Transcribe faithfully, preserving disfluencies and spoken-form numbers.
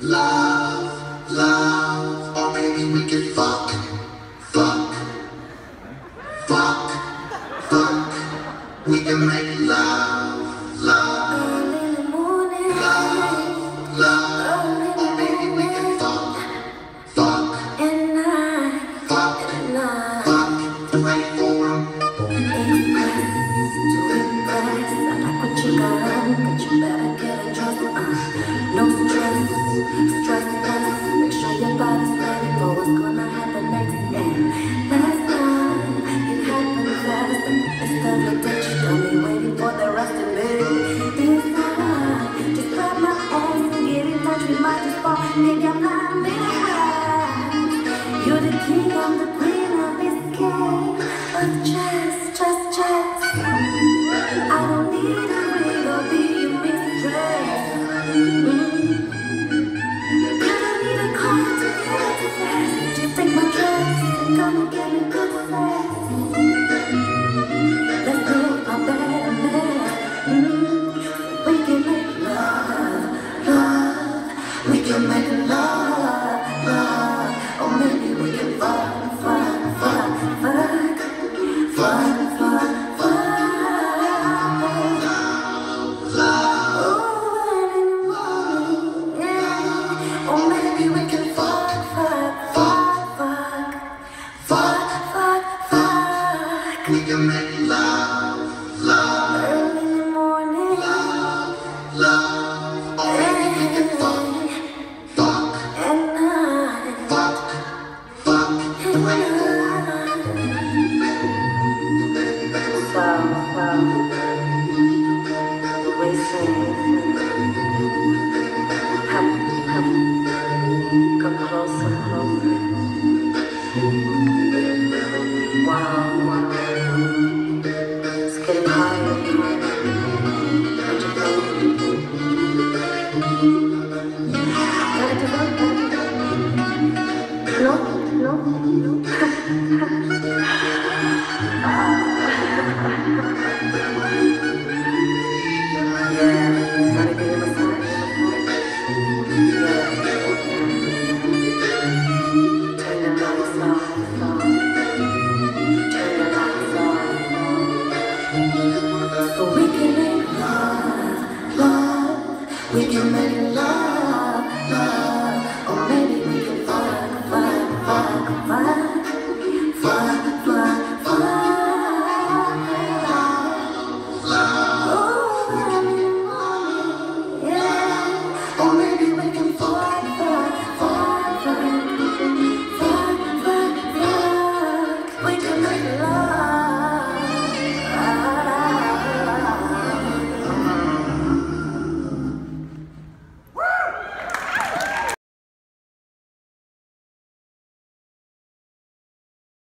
love, love, or maybe we can fuck, fuck, fuck, fuck. We can make love, love, love, love, or maybe we can fuck, fuck, fuck, fuck. Wait for 'em. No stress, stress less. Make sure your body's ready for what's gonna happen next. Yeah. Last time it happened fast, instead of that you got me waiting for the rest of it. This time, just grab my ass and get in touch with my spot. Maybe I'm not made. You're the king, I'm the queen of this game of chess, chess, chess. I don't need a ring or be your mistress. Just take my dress and come and get me good sex. Let's do it, my better man. Mm-hmm. We can make love, love. We can make love, love. Or maybe we can fuck, fuck, fuck, fuck, fuck, fuck, fuck. Love, love. Ooh, in the morning, yeah. Or maybe we can fuck. We can make love, love, early in the morning, love, love, or maybe we can fuck, fuck, at night, fuck, fuck, the way you do. So, so, the way you sing, come, come, come closer, closer. Wow, wow. It's getting higher and higher. What you think? Gotta do that, gotta do that. No, no, no. Yeah, gotta give him a sign. Yeah, yeah.